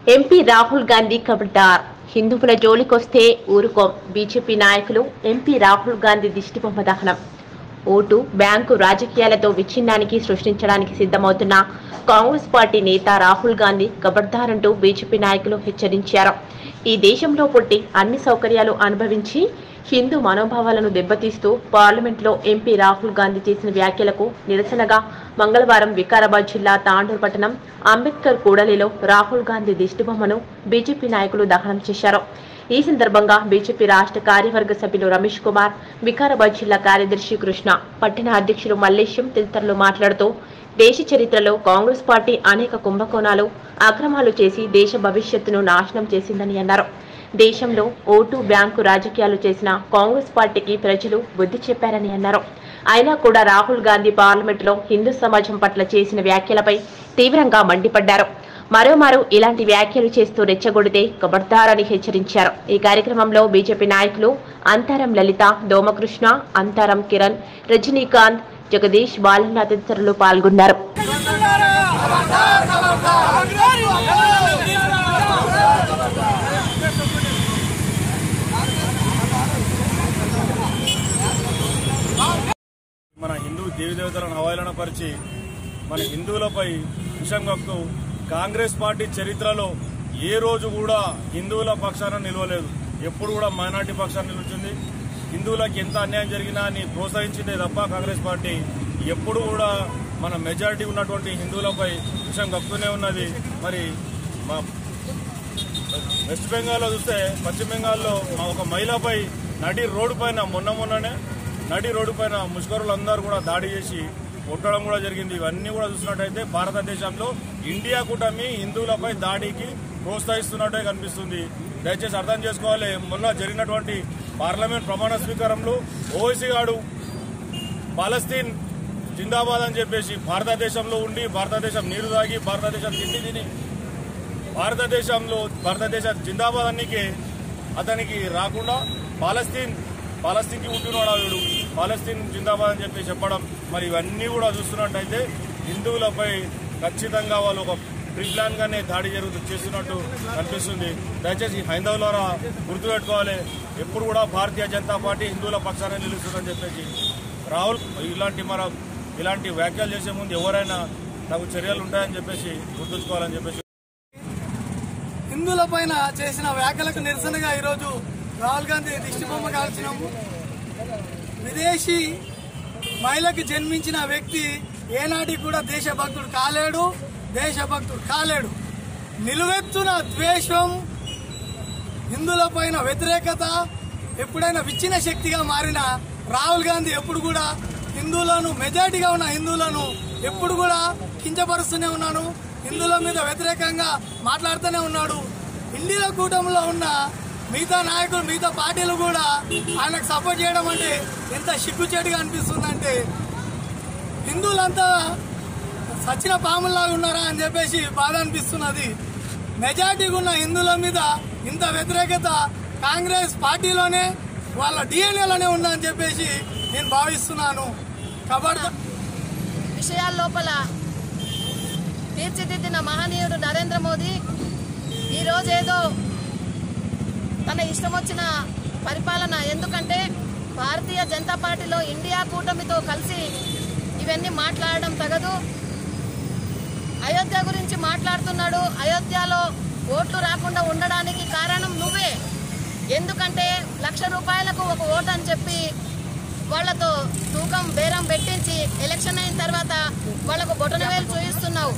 MP Rahul Gandhi ఖబర్దార్. హిందువుల జోలికొస్తే ఊరుకోం. బీజేపీ నాయకులు ఎంపీ రాహుల్ గాంధీ దిష్టిబొమ్మ దహనం. ఓటు బ్యాంకు రాజకీయాలతో విచ్ఛిన్నానికి సృష్టించడానికి సిద్ధమవుతున్న కాంగ్రెస్ పార్టీ నేత రాహుల్ గాంధీ ఖబర్దార్ అంటూ బీజేపీ నాయకులు హెచ్చరించారు. ఈ దేశంలో పుట్టి అన్ని సౌకర్యాలు అనుభవించి హిందూ మనోభావాలను దెబ్బతీస్తూ పార్లమెంట్లో ఎంపీ రాహుల్ గాంధీ చేసిన వ్యాఖ్యలకు నిరసనగా మంగళవారం వికారాబాద్ జిల్లా తాండూరు పట్టణం అంబేద్కర్ కూడలిలో రాహుల్ గాంధీ దిష్టిబొమ్మను బీజేపీ నాయకులు దహనం చేశారు. ఈ సందర్భంగా బీజేపీ రాష్ట్ర కార్యవర్గ సభ్యులు రమేష్ కుమార్, వికారాబాద్ జిల్లా కార్యదర్శి కృష్ణ, పట్టణ అధ్యక్షులు మల్లేశం తదితరులు మాట్లాడుతూ దేశ చరిత్రలో కాంగ్రెస్ పార్టీ అనేక కుంభకోణాలు, అక్రమాలు చేసి దేశ భవిష్యత్తును నాశనం చేసిందని అన్నారు. దేశంలో ఓటు బ్యాంకు రాజకీయాలు చేసిన కాంగ్రెస్ పార్టీకి ప్రజలు బుద్ధి చెప్పారని అన్నారు. అయినా కూడా రాహుల్ గాంధీ పార్లమెంటులో హిందూ సమాజం పట్ల చేసిన వ్యాఖ్యలపై తీవ్రంగా మండిపడ్డారు. మరోమారు ఇలాంటి వ్యాఖ్యలు చేస్తూ రెచ్చగొడితే ఖబర్దార్ అని హెచ్చరించారు. ఈ కార్యక్రమంలో బీజేపీ నాయకులు అంతారం లలిత, దోమకృష్ణ, అంతారం కిరణ్, రజనీకాంత్, జగదీష్, బాలన్న తదితరులు పాల్గొన్నారు. మన హిందూ దేవతలను అవహేళన పరిచి మన హిందువులపై విషం కక్కుతూ కాంగ్రెస్ పార్టీ చరిత్రలో ఏ రోజు కూడా హిందువుల పక్షాన నిలవలేదు. ఎప్పుడు కూడా మైనార్టీ పక్షాన నిలుచుంది. హిందువులకు ఎంత అన్యాయం జరిగినా అని ప్రోత్సహించిందే తప్ప కాంగ్రెస్ పార్టీ ఎప్పుడు కూడా మన మెజారిటీ ఉన్నటువంటి హిందువులపై విషం కక్కుతూనే ఉన్నది. మరి మా వెస్ట్ బెంగాల్లో చూస్తే, పశ్చిమ బెంగాల్లో ఒక మహిళపై నడి రోడ్డు పైన మొన్ననే నడి రోడ్డు పైన ముష్కరులందరూ కూడా దాడి చేసి కొట్టడం కూడా జరిగింది. ఇవన్నీ కూడా చూసినట్టయితే భారతదేశంలో ఇండియా కూటమి హిందువులపై దాడికి ప్రోత్సహిస్తున్నట్టే కనిపిస్తుంది. దయచేసి అర్థం చేసుకోవాలి. మొన్న జరిగినటువంటి పార్లమెంట్ ప్రమాణ స్వీకారంలో ఓవైసీ గారు పాలస్తీన్ జిందాబాద్ అని చెప్పేసి భారతదేశంలో ఉండి భారతదేశం నీరు తాగి భారతదేశం తిండి తిని భారతదేశ జిందాబాద్ అన్నికే అతనికి రాకుండా పాలస్తీన్కి పుట్టినవాడు వీడు, పాలస్తీన్ జిందాబాద్ అని చెప్పి చెప్పడం. మరి ఇవన్నీ కూడా చూస్తున్నట్టయితే హిందువులపై ఖచ్చితంగా వాళ్ళు ఒక ప్రీప్లాన్ గానే దాడి చేస్తున్నట్టు కనిపిస్తుంది. దయచేసి హైందవులారా గుర్తుపెట్టుకోవాలి, ఎప్పుడు కూడా భారతీయ జనతా పార్టీ హిందువుల పక్షాన నిలుస్తుందని చెప్పేసి రాహుల్ ఇలాంటి వ్యాఖ్యలు చేసే ముందు ఎవరైనా నాకు చర్యలు ఉంటాయని చెప్పేసి గుర్తుంచుకోవాలని చెప్పేసి హిందువుల పైన చేసిన వ్యాఖ్యలకు నిరసనగా ఈరోజు రాహుల్ గాంధీ దిష్టిబొమ్మ కాల్చినాము. విదేశీ మహిళకి జన్మించిన వ్యక్తి ఏనాటికి కూడా దేశభక్తుడు కాలేడు. నిలువెత్తున ద్వేషం, హిందువుల పైన వ్యతిరేకత, ఎప్పుడైనా విచ్ఛిన్న శక్తిగా మారిన రాహుల్ గాంధీ ఎప్పుడు కూడా హిందువులను, మెజారిటీగా ఉన్న హిందువులను ఎప్పుడు కూడా కించపరుస్తూనే ఉన్నాడు. హిందువుల మీద వ్యతిరేకంగా మాట్లాడుతూనే ఉన్నాడు. ఇండియా కూటమిలో ఉన్న మిగతా నాయకులు, మిగతా పార్టీలు కూడా ఆయనకు సపోర్ట్ చేయడం అంటే ఎంత సిగ్గుచేటుగా అనిపిస్తుందంటే, హిందువులంతా సచిన పాముల్లాగా ఉన్నారా అని చెప్పేసి బాధ అనిపిస్తున్నది. మెజార్టీగా ఉన్న హిందువుల మీద ఇంత వ్యతిరేకత కాంగ్రెస్ పార్టీలోనే, వాళ్ళ డిఎన్ఏలోనే ఉందని చెప్పేసి నేను భావిస్తున్నాను. కాబట్టి విషయాల లోపల తీర్చిదిద్దిన మహనీయుడు నరేంద్ర మోదీ ఈరోజు ఏదో తన ఇష్టం వచ్చిన పరిపాలన, ఎందుకంటే భారతీయ జనతా పార్టీలో ఇండియా కూటమితో కలిసి ఇవన్నీ మాట్లాడడం తగదు. అయోధ్య గురించి మాట్లాడుతున్నాడు. అయోధ్యలో ఓట్లు రాకుండా ఉండడానికి కారణం నువ్వే. ఎందుకంటే 1,00,000 రూపాయలకు ఒక ఓటు అని చెప్పి వాళ్లతో తూకం బేరం పెట్టించి ఎలక్షన్ అయిన తర్వాత వాళ్లకు బొటనవేలు చూపిస్తున్నావు.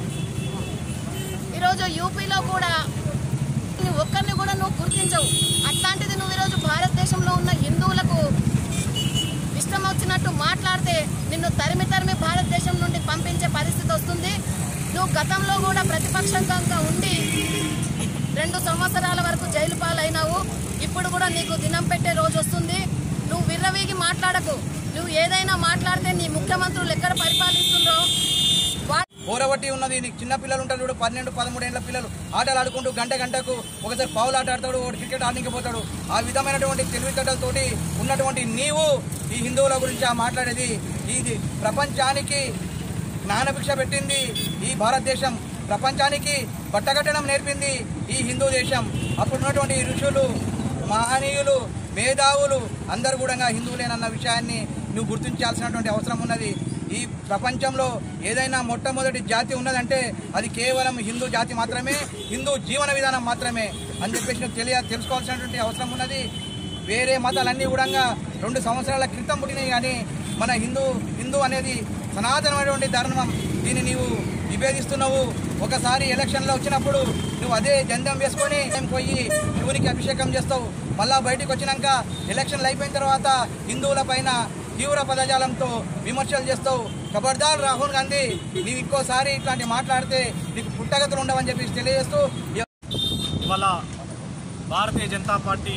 ఈరోజు యూపీలో కూడా ఒక్కరిని కూడా నువ్వు గుర్తించవు. అట్లాంటిది నువ్వు ఈరోజు భారతదేశంలో ఉన్న హిందువులకు ఇష్టం వచ్చినట్టు మాట్లాడితే నిన్ను తరిమి భారతదేశం నుండి పంపించే పరిస్థితి వస్తుంది. నువ్వు గతంలో కూడా ప్రతిపక్షంగా ఉండి 2 సంవత్సరాల వరకు జైలు పాలైనావు. ఇప్పుడు కూడా నీకు దినం పెట్టే రోజు వస్తుంది. నువ్వు విర్రవీగి మాట్లాడకు. నువ్వు ఏదైనా మాట్లాడితే నీ ముఖ్యమంత్రులు ఎక్కడ పరిపాలిస్తుందో పోరబట్టి ఉన్నది. నీకు చిన్న పిల్లలు ఉంటారు చూడు, 12-13 ఏళ్ల పిల్లలు ఆటలు ఆడుకుంటూ గంటకు ఒకసారి పావులు ఆట ఆడతాడు, ఒకటి క్రికెట్ ఆడడానికి పోతాడు. ఆ విధమైనటువంటి తెలివితేటలతోటి ఉన్నటువంటి నీవు ఈ హిందువుల గురించి మాట్లాడేది, ఇది ప్రపంచానికి జ్ఞానభిక్ష పెట్టింది. ఈ భారతదేశం ప్రపంచానికి పట్టగట్టడం నేర్పింది ఈ హిందూ దేశం. అప్పుడున్నటువంటి ఋషులు, మహనీయులు, మేధావులు అందరూ కూడా హిందువులేనన్న విషయాన్ని నువ్వు గుర్తించాల్సినటువంటి అవసరం ఉన్నది. ఈ ప్రపంచంలో ఏదైనా మొట్టమొదటి జాతి ఉన్నదంటే అది కేవలం హిందూ జాతి మాత్రమే, హిందూ జీవన విధానం మాత్రమే అని చెప్పేసి నువ్వు తెలుసుకోవాల్సినటువంటి అవసరం ఉన్నది. వేరే మతాలన్నీ కూడా 2 సంవత్సరాల క్రితం పుట్టినాయి, కానీ మన హిందూ అనేది సనాతనమైనటువంటి ధర్మం. దీన్ని నీవు విభేదిస్తున్నావు. ఒకసారి ఎలక్షన్లో వచ్చినప్పుడు నువ్వు అదే జెండం వేసుకొని పోయి శివునికి అభిషేకం చేస్తావు. మళ్ళా బయటకు వచ్చినాక ఎలక్షన్లు అయిపోయిన తర్వాత హిందువుల పైన తీవ్ర పదజాలంతో విమర్శలు చేస్తావు. ఖబర్దార్ రాహుల్ గాంధీ, నీవు ఇంకోసారి ఇట్లాంటి మాట్లాడితే నీకు పుట్టగతులు ఉండవని చెప్పి తెలియజేస్తూ, ఇవాళ భారతీయ జనతా పార్టీ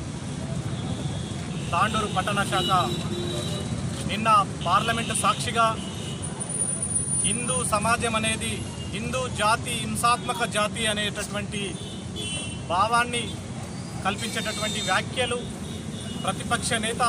తాండూరు పట్టణ శాఖ నిన్న పార్లమెంటు సాక్షిగా హిందూ సమాజం అనేది హిందూ జాతి హింసాత్మక జాతి అనేటటువంటి భావాన్ని కల్పించేటటువంటి వ్యాఖ్యలు ప్రతిపక్ష నేత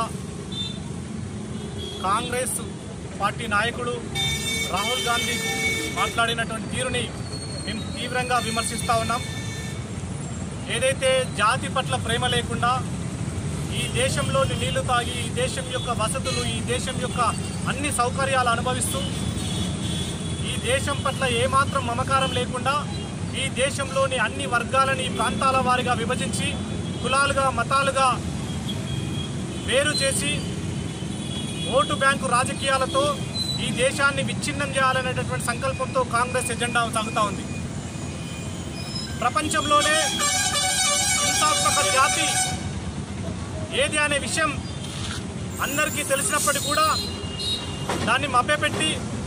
కాంగ్రెస్ పార్టీ నాయకుడు రాహుల్ గాంధీ మాట్లాడినటువంటి తీరుని మేము తీవ్రంగా విమర్శిస్తూ ఉన్నాం. ఏదైతే జాతి పట్ల ప్రేమ లేకుండా ఈ దేశంలోని నీళ్లు తాగి, ఈ దేశం యొక్క వసతులు, ఈ దేశం యొక్క అన్ని సౌకర్యాలు అనుభవిస్తూ, ఈ దేశం పట్ల ఏమాత్రం మమకారం లేకుండా ఈ దేశంలోని అన్ని వర్గాలని ప్రాంతాల వారిగా విభజించి కులాలుగా మతాలుగా వేరు చేసి ఓటు బ్యాంకు రాజకీయాలతో ఈ దేశాన్ని విచ్ఛిన్నం చేయాలనేటటువంటి సంకల్పంతో కాంగ్రెస్ ఎజెండా సాగుతూ ఉంది. ప్రపంచంలోనే హింసాత్మక జాతి ఏది అనే విషయం అందరికీ తెలిసినప్పటికీ కూడా దాన్ని మభ్యపెట్టి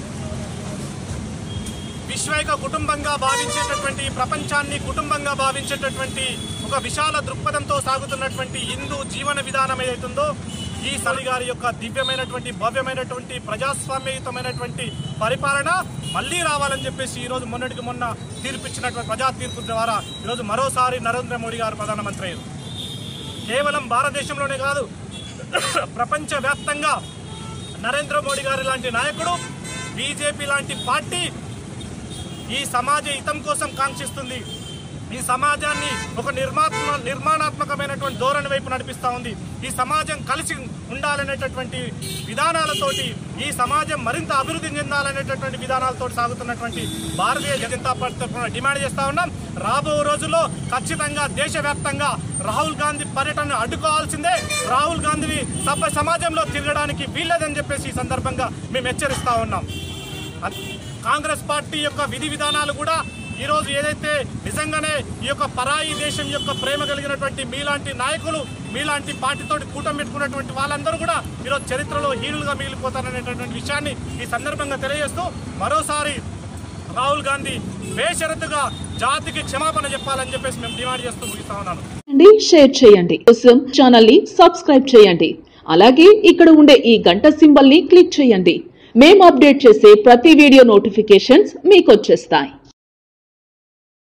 విశ్వైక కుటుంబంగా భావించేటటువంటి, ప్రపంచాన్ని కుటుంబంగా భావించేటటువంటి ఒక విశాల దృక్పథంతో సాగుతున్నటువంటి హిందూ జీవన విధానం ఏదైతుందో ఈ సరిగారి యొక్క దివ్యమైనటువంటి భవ్యమైనటువంటి ప్రజాస్వామ్యయుతమైనటువంటి పరిపాలన మళ్లీ రావాలని చెప్పేసి ఈరోజు మొన్నటికి మొన్న తీర్పిచ్చినటువంటి ప్రజా తీర్పు ద్వారా ఈరోజు మరోసారి నరేంద్ర మోడీ గారు ప్రధానమంత్రి అయ్యారు. కేవలం భారతదేశంలోనే కాదు, ప్రపంచవ్యాప్తంగా నరేంద్ర మోడీ గారు లాంటి నాయకుడు, బీజేపీ లాంటి పార్టీ ఈ సమాజ హితం కోసం కాంక్షిస్తుంది. ఈ సమాజాన్ని ఒక నిర్మాణాత్మకమైనటువంటి ధోరణి వైపు నడిపిస్తూ ఉంది. ఈ సమాజం కలిసి ఉండాలనేటటువంటి విధానాలతోటి, ఈ సమాజం మరింత అభివృద్ధి చెందాలనేటటువంటి విధానాలతో సాగుతున్నటువంటి భారతీయ జనతా పార్టీ తరఫున డిమాండ్ చేస్తూ ఉన్నాం. రాబో రోజుల్లో ఖచ్చితంగా దేశవ్యాప్తంగా రాహుల్ గాంధీ పర్యటనను అడ్డుకోవాల్సిందే. రాహుల్ గాంధీ సమాజంలో తిరగడానికి వీల్లేదని చెప్పేసి ఈ సందర్భంగా మేము హెచ్చరిస్తూ ఉన్నాం. కాంగ్రెస్ పార్టీ యొక్క విధి విధానాలు కూడా ఈరోజు ఏదైతే నిజంగానే ఈ యొక్క పరాయి దేశం యొక్క ప్రేమ కలిగినటువంటి మీలాంటి నాయకులు, మీలాంటి పార్టీతోటి కూటమి పెట్టుకున్నటువంటి వాళ్ళందరూ కూడా ఈరోజు చరిత్రలో హీనులుగా మిగిలిపోతారనేటటువంటి విషయాన్ని ఈ సందర్భంగా తెలియజేస్తూ మరోసారి రాహుల్ గాంధీ బేషరతుగా జాతికి క్షమాపణ చెప్పాలని చెప్పేసి మేము డిమాండ్ చేస్తూ ముగిస్తా ఉన్నాను. షేర్ చేయండి, కోసం ఛానల్ ని సబ్స్క్రైబ్ చేయండి. అలాగే ఇక్కడ ఉండే ఈ గంట సింబల్ ని క్లిక్ చేయండి. మేము అప్డేట్ చేసే ప్రతి వీడియో నోటిఫికేషన్స్ మీకు వచ్చేస్తాయి.